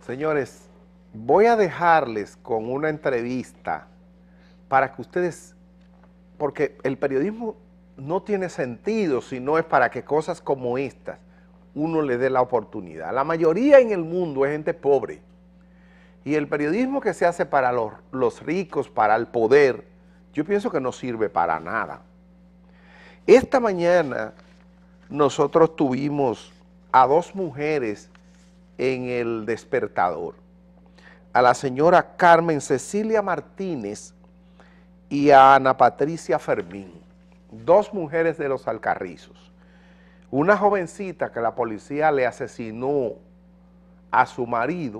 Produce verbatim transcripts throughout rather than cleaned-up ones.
Señores, voy a dejarles con una entrevista para que ustedes, porque el periodismo no tiene sentido si no es para que cosas como estas uno le dé la oportunidad. La mayoría en el mundo es gente pobre y el periodismo que se hace para los, los ricos, para el poder, yo pienso que no sirve para nada. Esta mañana nosotros tuvimos a dos mujeres en El Despertador, a la señora Carmen Cecilia Martínez y a Ana Patricia Fermín, dos mujeres de Los Alcarrizos. Una jovencita que la policía le asesinó a su marido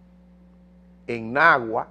en Nagua,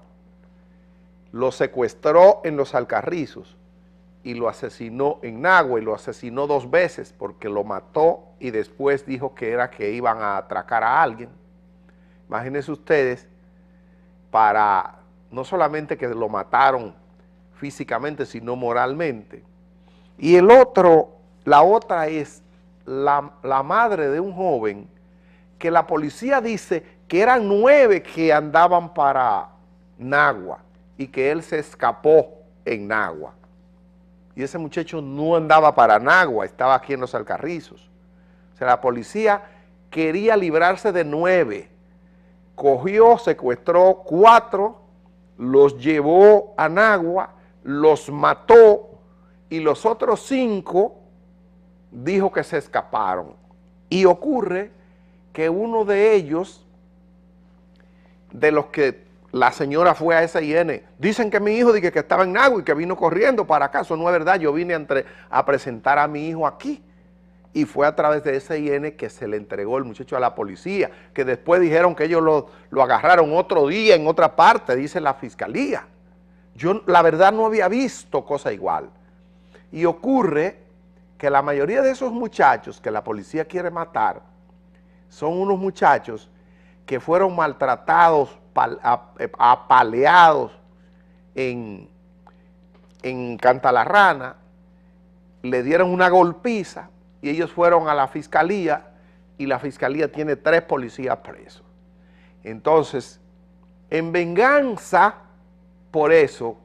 lo secuestró en Los Alcarrizos y lo asesinó en Nagua, y lo asesinó dos veces porque lo mató y después dijo que era que iban a atracar a alguien. Imagínense ustedes, para no solamente que lo mataron físicamente, sino moralmente. Y el otro, la otra es la, la madre de un joven que la policía dice que eran nueve que andaban para Nagua y que él se escapó en Nagua. Y ese muchacho no andaba para Nagua, estaba aquí en Los Alcarrizos. O sea, la policía quería librarse de nueve. Cogió, secuestró cuatro, los llevó a Nagua, los mató y los otros cinco dijo que se escaparon. Y ocurre que uno de ellos, de los que la señora fue a S I N, dicen que mi hijo dije que estaba en Nagua y que vino corriendo para acá. Eso no es verdad, yo vine a, entre, a presentar a mi hijo aquí. Y fue a través de S I N que se le entregó el muchacho a la policía, que después dijeron que ellos lo, lo agarraron otro día en otra parte, dice la fiscalía. Yo la verdad no había visto cosa igual. Y ocurre que la mayoría de esos muchachos que la policía quiere matar son unos muchachos que fueron maltratados, apaleados en, en Cantalarrana, le dieron una golpiza y ellos fueron a la fiscalía y la fiscalía tiene tres policías presos. Entonces, en venganza por eso,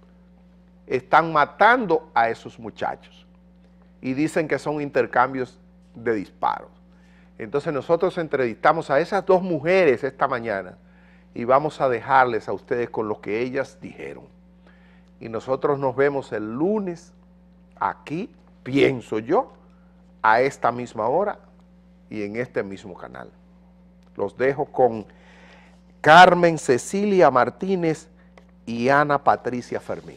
están matando a esos muchachos y dicen que son intercambios de disparos. Entonces nosotros entrevistamos a esas dos mujeres esta mañana y vamos a dejarles a ustedes con lo que ellas dijeron. Y nosotros nos vemos el lunes aquí, pienso yo, a esta misma hora y en este mismo canal. Los dejo con Carmen Cecilia Martínez y Ana Patricia Fermín.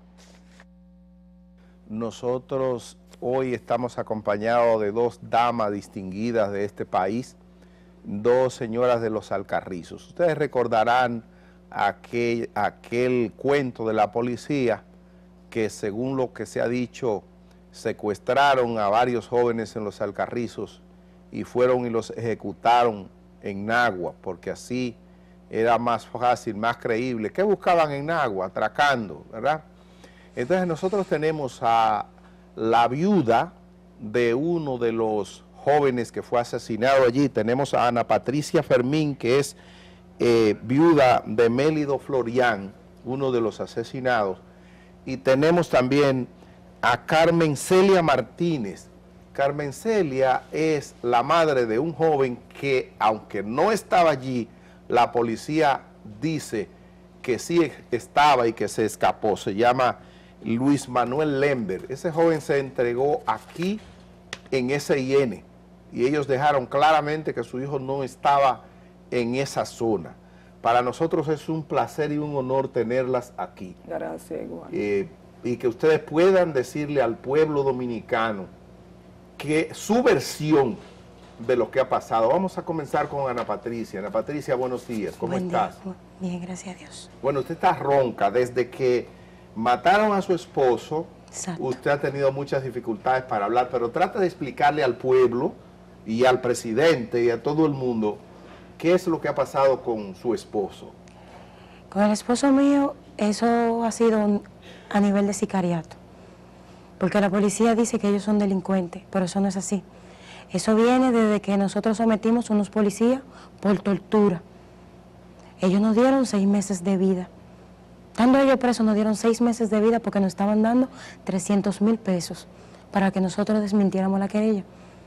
Nosotros hoy estamos acompañados de dos damas distinguidas de este país, dos señoras de Los Alcarrizos. Ustedes recordarán aquel, aquel cuento de la policía que, según lo que se ha dicho, secuestraron a varios jóvenes en Los Alcarrizos y fueron y los ejecutaron en Nagua, porque así era más fácil, más creíble. ¿Qué buscaban en Nagua? Atracando, ¿verdad? Entonces nosotros tenemos a la viuda de uno de los jóvenes que fue asesinado allí. Tenemos a Ana Patricia Fermín, que es eh, viuda de Mélido Florián, uno de los asesinados. Y tenemos también a Carmen Celia Martínez. Carmen Celia es la madre de un joven que, aunque no estaba allí, la policía dice que sí estaba y que se escapó. Se llama Luis Manuel Lember. Ese joven se entregó aquí en S I N y ellos dejaron claramente que su hijo no estaba en esa zona. Para nosotros es un placer y un honor tenerlas aquí. Gracias, igual. Eh, y que ustedes puedan decirle al pueblo dominicano que su versión de lo que ha pasado. Vamos a comenzar con Ana Patricia. Ana Patricia, buenos días. ¿Cómo Buen estás? Día. Bien, gracias a Dios. Bueno, usted está ronca. Desde que mataron a su esposo, Exacto. Usted ha tenido muchas dificultades para hablar, pero trata de explicarle al pueblo y al presidente y a todo el mundo qué es lo que ha pasado con su esposo. Con el esposo mío, eso ha sido a nivel de sicariato, porque la policía dice que ellos son delincuentes, pero eso no es así. Eso viene desde que nosotros sometimos a unos policías por tortura. Ellos nos dieron seis meses de vida. Estando ellos presos nos dieron seis meses de vida porque nos estaban dando trescientos mil pesos para que nosotros desmintiéramos la querella.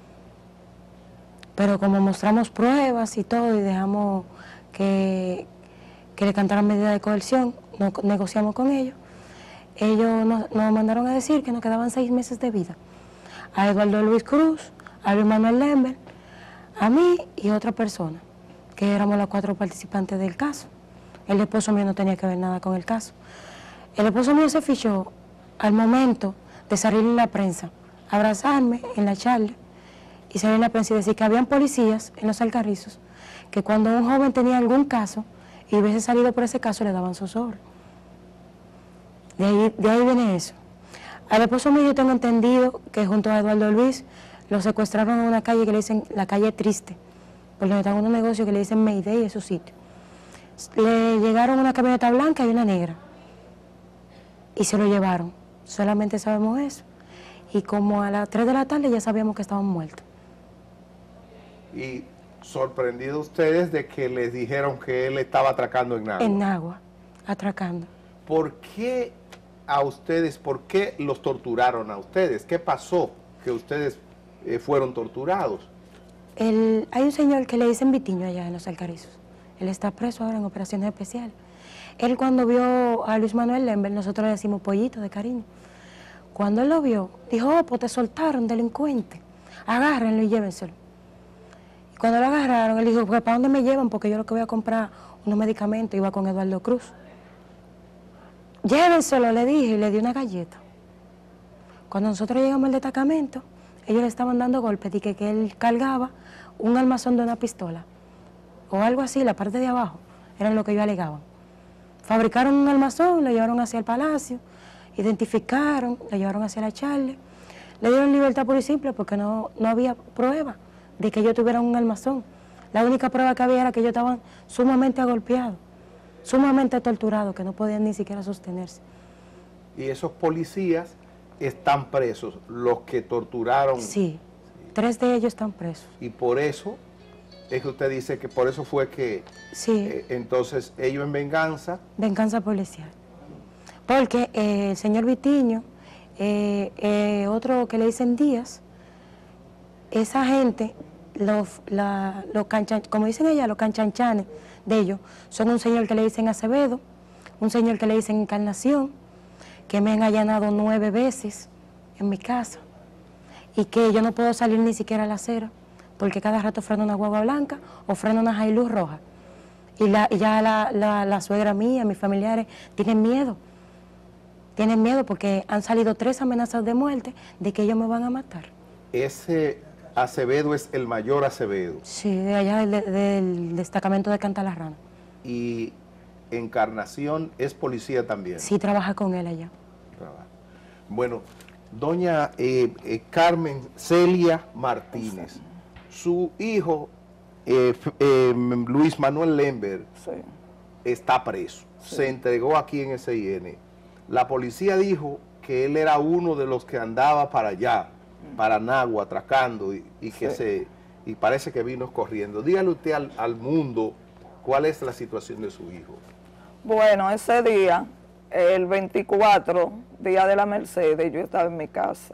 Pero como mostramos pruebas y todo y dejamos que, que le cantaran medida de coerción, no, negociamos con ellos, ellos nos, nos mandaron a decir que nos quedaban seis meses de vida. A Eduardo Luis Cruz, a Luis Manuel Lember, a mí y otra persona, que éramos los cuatro participantes del caso. El esposo mío no tenía que ver nada con el caso. El esposo mío se fichó al momento de salir en la prensa, abrazarme en la charla y salir en la prensa y decir que habían policías en los Alcarrizos, que cuando un joven tenía algún caso y hubiese salido por ese caso le daban zozobra. De ahí, de ahí viene eso. Al esposo mío yo tengo entendido que junto a Eduardo Luis lo secuestraron en una calle que le dicen la calle Triste, porque donde están unos negocios que le dicen Mayday y esos sitios. Le llegaron una camioneta blanca y una negra y se lo llevaron, solamente sabemos eso. Y como a las tres de la tarde ya sabíamos que estaban muertos. Y sorprendidos ustedes de que les dijeron que él estaba atracando en Nagua. En Nagua, atracando. ¿Por qué a ustedes, por qué los torturaron a ustedes? ¿Qué pasó que ustedes eh, fueron torturados? El, hay un señor que le dicen Vitiño allá en los Alcarrizos. Él está preso ahora en operaciones especiales. Él cuando vio a Luis Manuel Lember, nosotros le decimos pollito de cariño. Cuando él lo vio, dijo, oh, pues te soltaron, delincuente. Agárrenlo y llévenselo. Y cuando lo agarraron, él dijo, pues ¿para dónde me llevan? Porque yo lo que voy a comprar unos medicamentos, iba con Eduardo Cruz. Llévenselo, le dije, y le di una galleta. Cuando nosotros llegamos al destacamento, ellos le estaban dando golpes, y que, que él cargaba un armazón de una pistola, o algo así, la parte de abajo, era lo que ellos alegaban. Fabricaron un armazón, lo llevaron hacia el palacio, identificaron, lo llevaron hacia la charla, le dieron libertad pura y simple porque no, no había prueba de que ellos tuvieran un armazón. La única prueba que había era que ellos estaban sumamente agolpeados, sumamente torturados, que no podían ni siquiera sostenerse. Y esos policías están presos, los que torturaron. Sí, tres de ellos están presos. Y por eso es que usted dice que por eso fue que sí. eh, entonces ellos en venganza. Venganza policial. Porque eh, el señor Vitiño, eh, eh, otro que le dicen Díaz, esa gente, los, la, los canchan, como dicen ella, los canchanchanes de ellos, son un señor que le dicen Acevedo, un señor que le dicen Encarnación, que me han allanado nueve veces en mi casa y que yo no puedo salir ni siquiera a la acera porque cada rato freno una guagua blanca o freno una Hilux roja. Y, la, y ya la, la, la suegra mía, mis familiares, tienen miedo. Tienen miedo porque han salido tres amenazas de muerte de que ellos me van a matar. Ese Acevedo es el mayor Acevedo. Sí, de allá del, del destacamento de Cantalarrana. Y Encarnación es policía también. Sí, trabaja con él allá. Trabaja. Bueno, doña eh, eh, Carmen Celia Martínez, su hijo eh, eh, Luis Manuel Lember sí. está preso, sí. se entregó aquí en S I N. La policía dijo que él era uno de los que andaba para allá, para Nagua, atracando y, y que sí. se y parece que vino corriendo. Dígale usted al, al mundo cuál es la situación de su hijo. Bueno, ese día, el veinticuatro, día de la Mercedes, yo estaba en mi casa,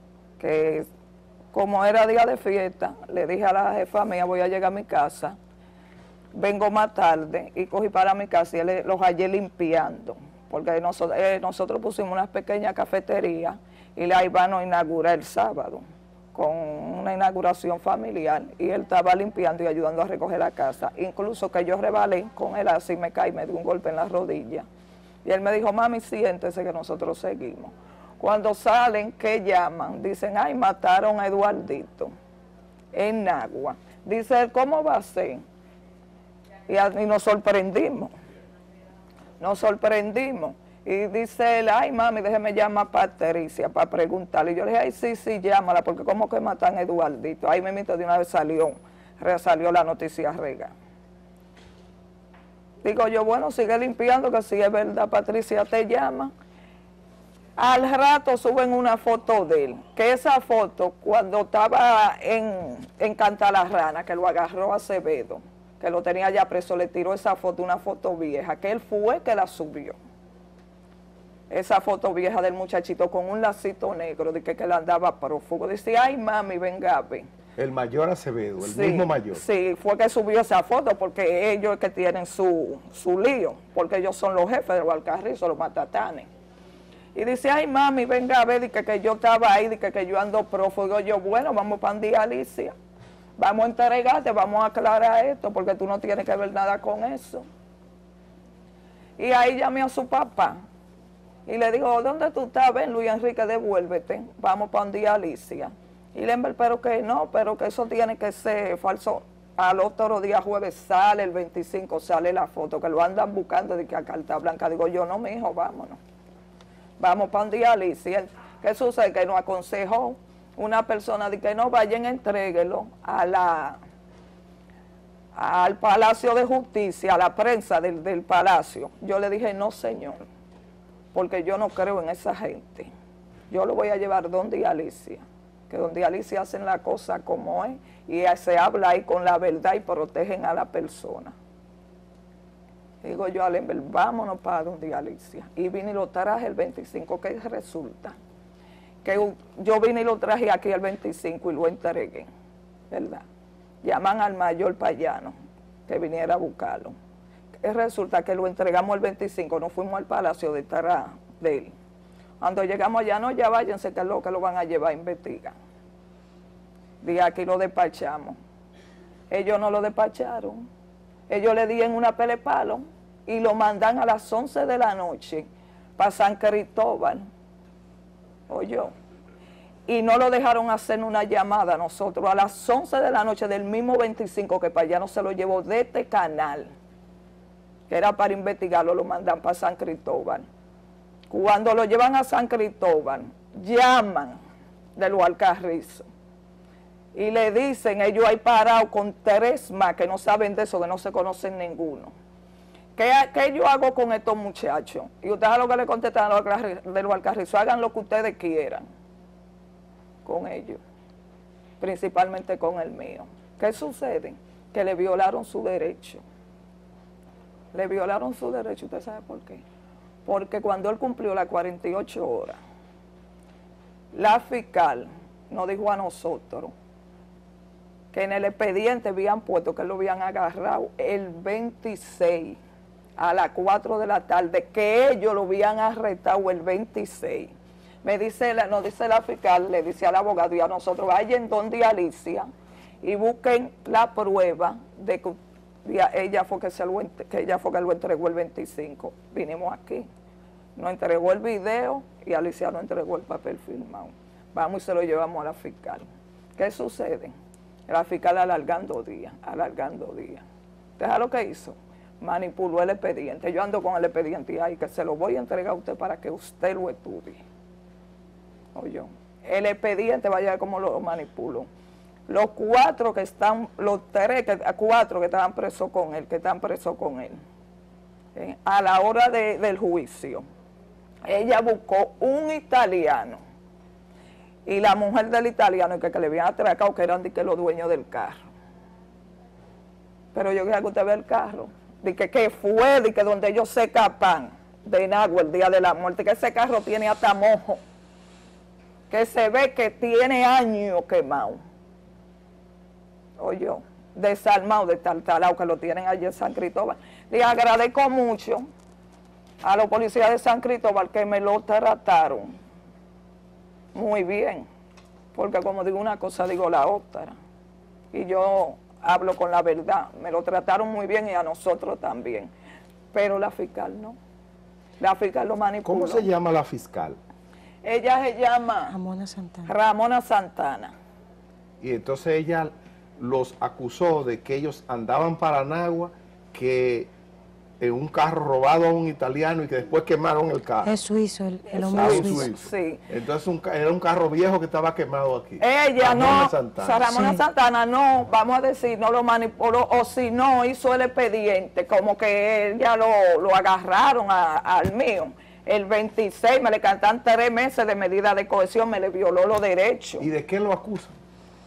que como era día de fiesta, le dije a la jefa mía, voy a llegar a mi casa, vengo más tarde y cogí para mi casa y él, los hallé limpiando, porque nosotros, eh, nosotros pusimos una pequeña cafetería y la iban a inaugurar el sábado, con una inauguración familiar, y él estaba limpiando y ayudando a recoger la casa, incluso que yo rebalé con él así, me caí, me dio un golpe en la rodilla, y él me dijo, mami, siéntese que nosotros seguimos. Cuando salen, ¿qué llaman? Dicen, ay, mataron a Eduardito en Nagua. Dice él, ¿cómo va a ser? Y, a, y nos sorprendimos, nos sorprendimos. Y dice él, ay, mami, déjeme llamar a Patricia para preguntarle. Y yo le dije, ay, sí, sí, llámala, porque ¿cómo que matan a Eduardito? Ahí mismo de una vez salió, salió la noticia rega. Digo yo, bueno, sigue limpiando, que si es verdad, Patricia te llama. Al rato suben una foto de él, que esa foto, cuando estaba en, en Cantalarrana, que lo agarró Acevedo, que lo tenía ya preso, le tiró esa foto, una foto vieja, que él fue que la subió. Esa foto vieja del muchachito con un lacito negro, de que, que él andaba prófugo. Decía, ay mami, venga, ven. El mayor Acevedo, el Sí, mismo mayor. Sí, fue que subió esa foto porque ellos es que tienen su, su lío, porque ellos son los jefes de los Alcarrizos, los matatanes. Y dice, ay mami, venga a ver, y que, que yo estaba ahí, y que, que yo ando prófugo. Yo, bueno, vamos para Andía Alicia, vamos a entregarte, vamos a aclarar esto, porque tú no tienes que ver nada con eso. Y ahí llamé a su papá, y le digo, ¿dónde tú estás? Ven, Luis Enrique, devuélvete, vamos para Andía Alicia. Y le digo, pero que no, pero que eso tiene que ser falso. Al otro día, jueves, sale el veinticinco, sale la foto, que lo andan buscando de que a carta blanca. Digo yo, no, mijo, vámonos. Vamos para un día, Alicia. ¿Qué sucede? Que nos aconsejó una persona de que no vayan, entréguelo a la, al Palacio de Justicia, a la prensa del, del Palacio. Yo le dije, no, señor, porque yo no creo en esa gente. Yo lo voy a llevar donde Alicia, que donde Alicia hacen la cosa como es, y se habla ahí con la verdad y protegen a la persona. Digo yo a Lember, vámonos para donde Alicia. Y vine y lo traje el veinticinco, que resulta que yo vine y lo traje aquí el veinticinco y lo entregué, ¿verdad? Llaman al mayor Payano, que viniera a buscarlo. Y resulta que lo entregamos el veinticinco, nos fuimos al palacio de Tará, de él. Cuando llegamos allá, no, ya váyanse, que es lo que lo van a llevar a investigar. Dije, aquí lo despachamos. Ellos no lo despacharon. Ellos le dieron una pelepalo y lo mandan a las once de la noche para San Cristóbal. Oye, y no lo dejaron hacer una llamada a nosotros. A las once de la noche del mismo veinticinco, que para allá no se lo llevó de este canal, que era para investigarlo, lo mandan para San Cristóbal. Cuando lo llevan a San Cristóbal, llaman de los Alcarrizos y le dicen, ellos ahí parados con tres más que no saben de eso, que no se conocen ninguno. ¿Qué, qué yo hago con estos muchachos? Y ustedes a lo que le contestan a los de los Alcarrizos, hagan lo que ustedes quieran con ellos, principalmente con el mío. ¿Qué sucede? Que le violaron su derecho. Le violaron su derecho, ¿usted sabe por qué? Porque cuando él cumplió las cuarenta y ocho horas, la fiscal nos dijo a nosotros que en el expediente habían puesto que lo habían agarrado el veintiséis a las cuatro de la tarde, que ellos lo habían arrestado el veintiséis. Me dice la, nos dice la fiscal, le dice al abogado y a nosotros, vayan donde Alicia y busquen la prueba de que ella fue que, se lo, que ella fue que lo entregó el veinticinco. Vinimos aquí, nos entregó el video y Alicia nos entregó el papel firmado. Vamos y se lo llevamos a la fiscal. ¿Qué sucede? La fiscal alargando días, alargando días. ¿Deja lo que hizo? Manipuló el expediente. Yo ando con el expediente ahí, que se lo voy a entregar a usted para que usted lo estudie. Oye, el expediente, vaya a ver cómo lo manipuló. Los cuatro que están, los tres, que, cuatro que estaban presos con él, que están presos con él, ¿eh? A la hora de, del juicio, ella buscó un italiano, y la mujer del italiano, que, que le habían atracado, que eran de que los dueños del carro. Pero yo quería que usted vea el carro, de que, que fue, de que donde ellos se escapan de Nagua el día de la muerte, que ese carro tiene hasta mojo, que se ve que tiene años quemado. Oye, desarmado, destartalado, que lo tienen allí en San Cristóbal. Le agradezco mucho a los policías de San Cristóbal que me lo trataron muy bien, porque como digo una cosa, digo la otra. Y yo hablo con la verdad. Me lo trataron muy bien y a nosotros también. Pero la fiscal no. La fiscal lo manipuló. ¿Cómo se llama la fiscal? Ella se llama Ramona Santana. Ramona Santana. Y entonces ella los acusó de que ellos andaban para Nagua, que en un carro robado a un italiano y que después quemaron el carro. Es suizo, el, el hombre Ah, es un suizo. suizo. Sí. Entonces un, era un carro viejo que estaba quemado aquí. Ella Ramona no, Santana. o sea, Ramona Sí. Santana no, vamos a decir, no lo manipuló, o si no, hizo el expediente, como que ella lo, lo agarraron a- al mío. El veintiséis me le cantan tres meses de medida de cohesión, me le violó los derechos. ¿Y de qué lo acusan?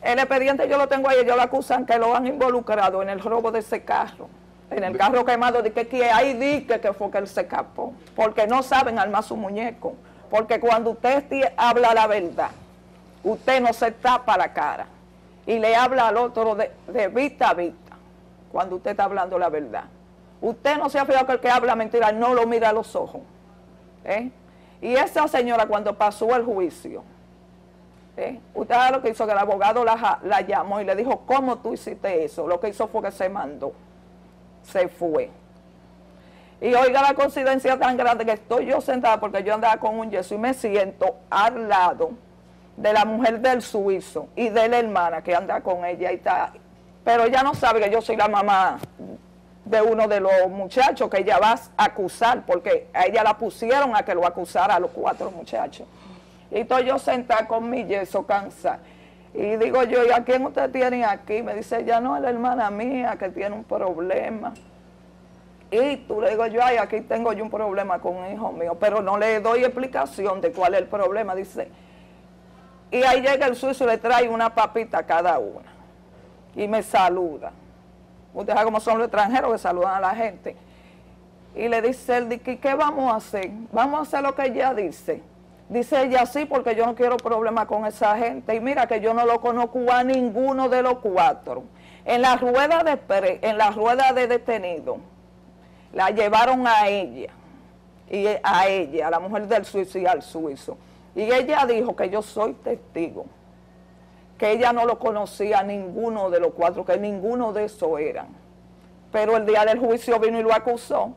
el expediente yo lo tengo ahí, ellos lo acusan que lo han involucrado en el robo de ese carro, en el carro quemado, de que, que ahí dice que fue que él se escapó, porque no saben armar su muñeco, porque cuando usted habla la verdad, usted no se tapa la cara y le habla al otro de, de vista a vista, cuando usted está hablando la verdad. Usted no se ha fijado que el que habla mentira no lo mira a los ojos. ¿eh? Y esa señora cuando pasó el juicio, ¿eh? usted sabe lo que hizo, que el abogado la, la llamó y le dijo, ¿cómo tú hiciste eso? Lo que hizo fue que se mandó, se fue. Y oiga la coincidencia tan grande que estoy yo sentada, porque yo andaba con un yeso y me siento al lado de la mujer del suizo y de la hermana que anda con ella y está, pero ella no sabe que yo soy la mamá de uno de los muchachos que ella va a acusar, porque a ella la pusieron a que lo acusara a los cuatro muchachos. Y estoy yo sentada con mi yeso cansada. Y digo yo, ¿y a quién usted tiene aquí? Me dice, ya no, es la hermana mía que tiene un problema. Y tú le digo yo, ay, aquí tengo yo un problema con un hijo mío, pero no le doy explicación de cuál es el problema. Dice, y ahí llega el suizo y le trae una papita a cada una. Y me saluda. Usted sabe cómo son los extranjeros que saludan a la gente. Y le dice él, ¿qué vamos a hacer? Vamos a hacer lo que ella dice. Dice ella, sí, porque yo no quiero problemas con esa gente. Y mira que yo no lo conozco a ninguno de los cuatro. En la rueda de, en la rueda de detenido, la llevaron a ella, y a ella, a la mujer del suizo y al suizo. Y ella dijo que yo soy testigo, que ella no lo conocía a ninguno de los cuatro, que ninguno de esos eran. Pero el día del juicio vino y lo acusó,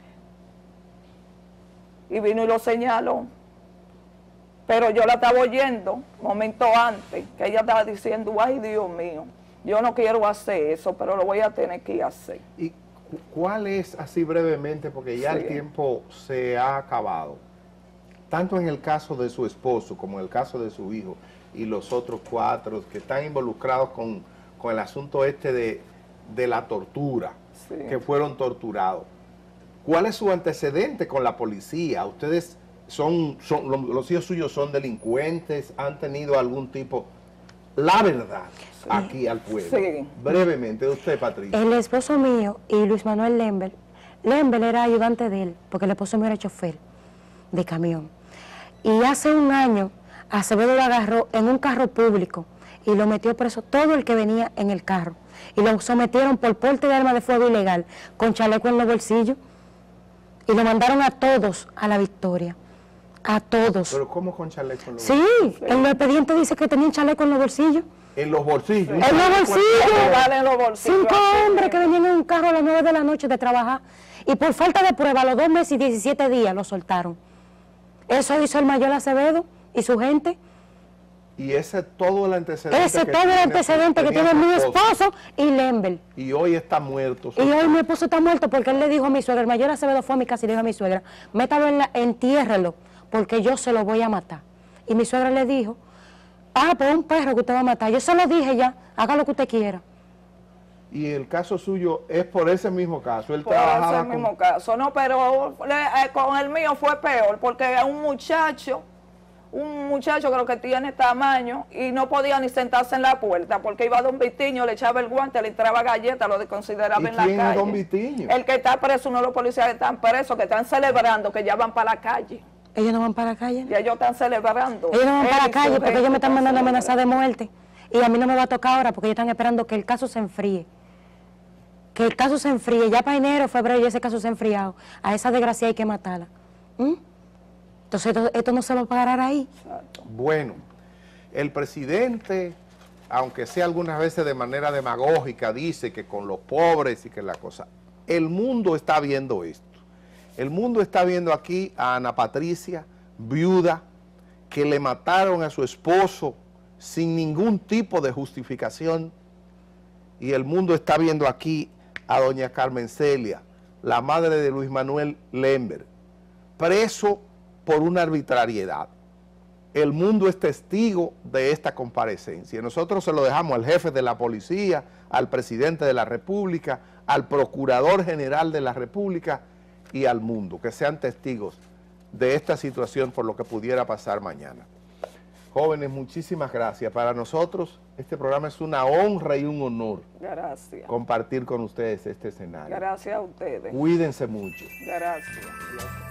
y vino y lo señaló. Pero yo la estaba oyendo, momento antes, que ella estaba diciendo, ay Dios mío, yo no quiero hacer eso, pero lo voy a tener que hacer. ¿Y cuál es, así brevemente, porque ya sí, el tiempo se ha acabado, tanto en el caso de su esposo como en el caso de su hijo, y los otros cuatro que están involucrados con, con el asunto este de, de la tortura, sí, que fueron torturados? ¿Cuál es su antecedente con la policía? ¿Ustedes son, son los, los hijos suyos son delincuentes? ¿Han tenido algún tipo? La verdad, sí, aquí al pueblo. Sí. Brevemente, de usted, Patricia. El esposo mío y Luis Manuel Lember, Lember era ayudante de él, porque el esposo mío era chofer de camión. Y hace un año Acevedo lo agarró en un carro público y lo metió preso todo el que venía en el carro. Y lo sometieron por porte de arma de fuego ilegal, con chaleco en los bolsillos. Y lo mandaron a todos a la Victoria. A todos. ¿Pero cómo con chaleco en los sí, bolsillos? Sí, en el expediente dice que tenía un chaleco en los bolsillos. ¿En los bolsillos? En los bolsillos. En los bolsillos. Cinco hombres que venían en un carro a las nueve de la noche de trabajar. Y por falta de prueba, a los dos meses y diecisiete días lo soltaron. Eso hizo el mayor Acevedo y su gente. Y ese todo el antecedente Ese que todo tiene, el antecedente que tiene mi esposo y Lember. Y hoy está muerto. Y hoy mi esposo está muerto porque él le dijo a mi suegra, el mayor Acevedo fue a mi casa y le dijo a mi suegra, métalo en la, entiérrelo, porque yo se lo voy a matar. Y mi suegra le dijo, ah, pues un perro que usted va a matar. Yo se lo dije ya, haga lo que usted quiera. Y el caso suyo es por ese mismo caso. Él por trabajaba ese mismo con... caso, no, pero le, eh, con el mío fue peor, porque un muchacho, un muchacho creo que tiene tamaño y no podía ni sentarse en la puerta, porque iba a Don Vitiño, le echaba el guante, le entraba galletas, lo desconsideraba en la calle. ¿Y quién es Don Vitiño? El que está preso, uno de los policías que están presos, que están celebrando, que ya van para la calle. Ellos no van para la calle. Y ellos están celebrando. Ellos no van para la calle porque ellos me están mandando amenazas de muerte. Y a mí no me va a tocar ahora porque ellos están esperando que el caso se enfríe. Que el caso se enfríe. Ya para enero, febrero, ya ese caso se ha enfriado. A esa desgracia hay que matarla. ¿Mm? Entonces esto, esto no se va a parar ahí. Bueno, el presidente, aunque sea algunas veces de manera demagógica, dice que con los pobres y que la cosa... El mundo está viendo esto. El mundo está viendo aquí a Ana Patricia, viuda, que le mataron a su esposo sin ningún tipo de justificación. Y el mundo está viendo aquí a doña Carmen Celia, la madre de Luis Manuel Lember, preso por una arbitrariedad. El mundo es testigo de esta comparecencia. Nosotros se lo dejamos al jefe de la policía, al presidente de la República, al procurador general de la República y al mundo, que sean testigos de esta situación por lo que pudiera pasar mañana. Jóvenes, muchísimas gracias. Para nosotros, este programa es una honra y un honor. Gracias. Compartir con ustedes este escenario. Gracias a ustedes. Cuídense mucho. Gracias.